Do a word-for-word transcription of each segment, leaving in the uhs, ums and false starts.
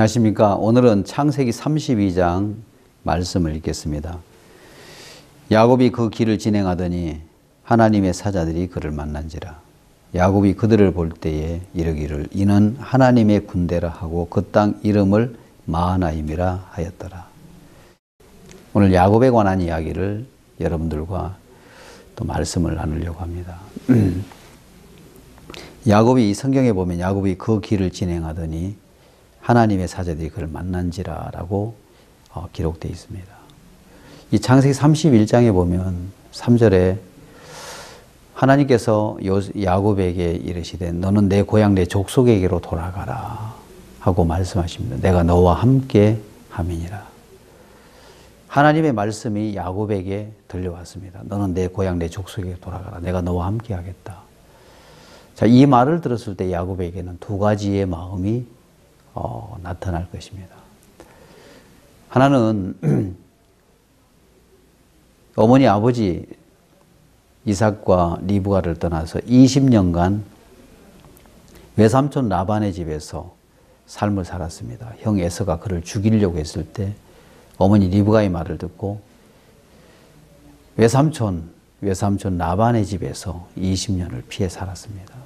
안녕하십니까. 오늘은 창세기 삼십이 장 말씀을 읽겠습니다. 야곱이 그 길을 진행하더니 하나님의 사자들이 그를 만난지라. 야곱이 그들을 볼 때에 이르기를 이는 하나님의 군대라 하고 그 땅 이름을 마하나임이라 하였더라. 오늘 야곱에 관한 이야기를 여러분들과 또 말씀을 나누려고 합니다. 야곱이 이 성경에 보면 야곱이 그 길을 진행하더니 하나님의 사자들이 그를 만난지라 라고 어, 기록되어 있습니다. 이 창세기 삼십일 장에 보면 삼 절에 하나님께서 야곱에게 이르시되 너는 내 고향 내 족속에게로 돌아가라 하고 말씀하십니다. 내가 너와 함께 함이니라. 하나님의 말씀이 야곱에게 들려왔습니다. 너는 내 고향 내 족속에게 돌아가라. 내가 너와 함께 하겠다. 자, 이 말을 들었을 때 야곱에게는 두 가지의 마음이 어, 나타날 것입니다. 하나는 어머니 아버지 이삭과 리브가를 떠나서 이십 년간 외삼촌 라반의 집에서 삶을 살았습니다. 형 에서가 그를 죽이려고 했을 때 어머니 리브가의 말을 듣고 외삼촌, 외삼촌 라반의 집에서 이십 년을 피해 살았습니다.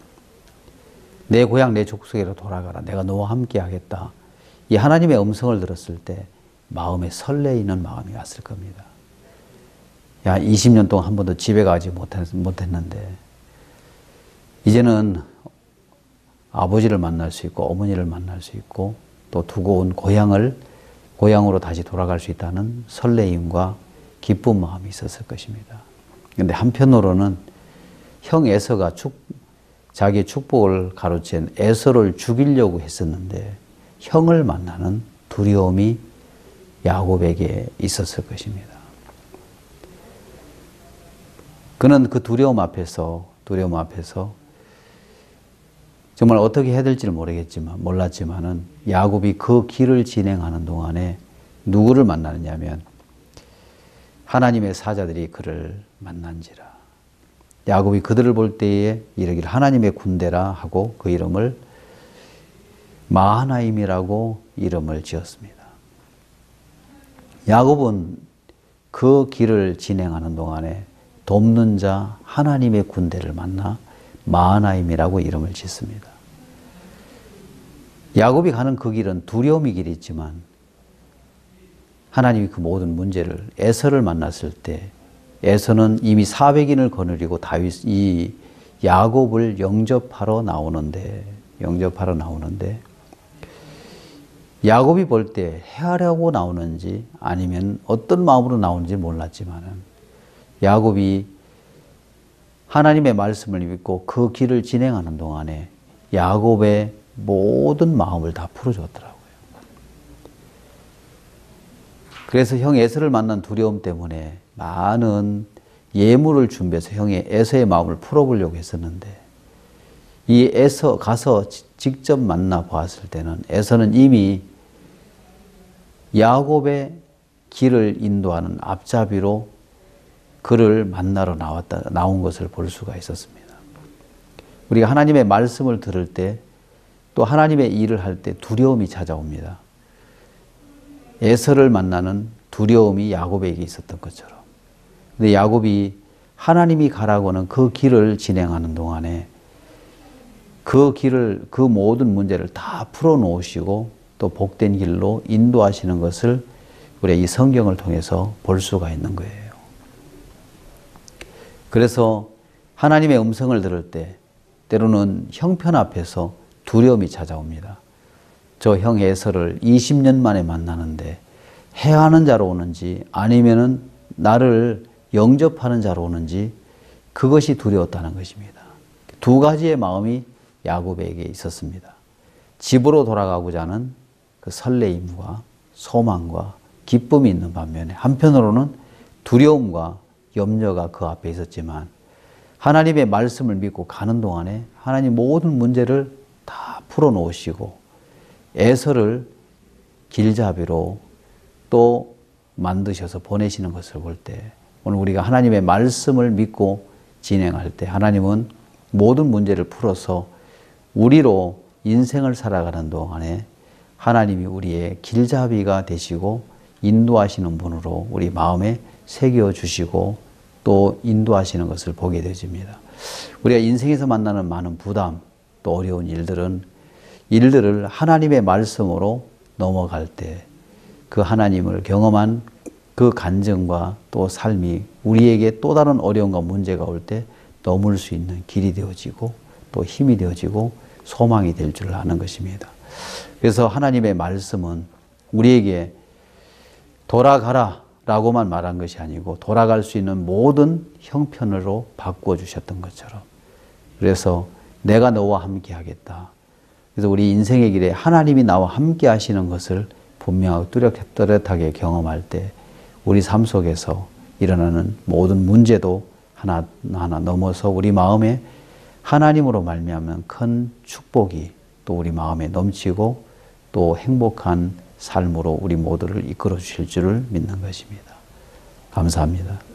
내 고향 내 족속에로 돌아가라. 내가 너와 함께 하겠다. 이 하나님의 음성을 들었을 때 마음에 설레이는 마음이 왔을 겁니다. 야, 이십 년 동안 한 번도 집에 가지 못했는데 이제는 아버지를 만날 수 있고 어머니를 만날 수 있고 또 두고 온 고향을 고향으로 다시 돌아갈 수 있다는 설레임과 기쁜 마음이 있었을 것입니다. 그런데 한편으로는 형 에서가 축 자기의 축복을 가로챈 에서를 죽이려고 했었는데 형을 만나는 두려움이 야곱에게 있었을 것입니다. 그는 그 두려움 앞에서 두려움 앞에서 정말 어떻게 해야 될지를 모르겠지만 몰랐지만은 야곱이 그 길을 진행하는 동안에 누구를 만나느냐면 하나님의 사자들이 그를 만난지라. 야곱이 그들을 볼 때에 이르기를 하나님의 군대라 하고 그 이름을 마하나임이라고 이름을 지었습니다. 야곱은 그 길을 진행하는 동안에 돕는 자 하나님의 군대를 만나 마하나임이라고 이름을 짓습니다. 야곱이 가는 그 길은 두려움의 길이 있지만 하나님이 그 모든 문제를 에서를 만났을 때 에서는 이미 사백 인을 거느리고 다윗 이 야곱을 영접하러 나오는데 영접하러 나오는데 야곱이 볼 때 해하려고 나오는지 아니면 어떤 마음으로 나오는지 몰랐지만은 야곱이 하나님의 말씀을 믿고 그 길을 진행하는 동안에 야곱의 모든 마음을 다 풀어줬더라고요. 그래서 형 에서를 만난 두려움 때문에 많은 예물을 준비해서 형의 에서의 마음을 풀어보려고 했었는데 이 에서 가서 직접 만나 보았을 때는 에서는 이미 야곱의 길을 인도하는 앞잡이로 그를 만나러 나왔다, 나온 것을 볼 수가 있었습니다. 우리가 하나님의 말씀을 들을 때 또 하나님의 일을 할 때 두려움이 찾아옵니다. 에서를 만나는 두려움이 야곱에게 있었던 것처럼. 근데 야곱이 하나님이 가라고는 그 길을 진행하는 동안에 그 길을, 그 모든 문제를 다 풀어놓으시고 또 복된 길로 인도하시는 것을 우리가 이 성경을 통해서 볼 수가 있는 거예요. 그래서 하나님의 음성을 들을 때 때로는 형편 앞에서 두려움이 찾아옵니다. 저 형 에서를 이십 년 만에 만나는데 해하는 자로 오는지 아니면은 나를 영접하는 자로 오는지 그것이 두려웠다는 것입니다. 두 가지의 마음이 야곱에게 있었습니다. 집으로 돌아가고자 하는 그 설레임과 소망과 기쁨이 있는 반면에 한편으로는 두려움과 염려가 그 앞에 있었지만 하나님의 말씀을 믿고 가는 동안에 하나님 모든 문제를 다 풀어놓으시고 에서를 길잡이로 또 만드셔서 보내시는 것을 볼 때 오늘 우리가 하나님의 말씀을 믿고 진행할 때 하나님은 모든 문제를 풀어서 우리로 인생을 살아가는 동안에 하나님이 우리의 길잡이가 되시고 인도하시는 분으로 우리 마음에 새겨주시고 또 인도하시는 것을 보게 되집니다. 우리가 인생에서 만나는 많은 부담 또 어려운 일들은 일들을 하나님의 말씀으로 넘어갈 때 그 하나님을 경험한 그 간증과 또 삶이 우리에게 또 다른 어려움과 문제가 올 때 넘을 수 있는 길이 되어지고 또 힘이 되어지고 소망이 될 줄 아는 것입니다. 그래서 하나님의 말씀은 우리에게 돌아가라 라고만 말한 것이 아니고 돌아갈 수 있는 모든 형편으로 바꾸어 주셨던 것처럼, 그래서 내가 너와 함께 하겠다. 그래서 우리 인생의 길에 하나님이 나와 함께 하시는 것을 분명하고 뚜렷하게 경험할 때 우리 삶 속에서 일어나는 모든 문제도 하나하나 넘어서 우리 마음에 하나님으로 말미암은 큰 축복이 또 우리 마음에 넘치고 또 행복한 삶으로 우리 모두를 이끌어 주실 줄을 믿는 것입니다. 감사합니다.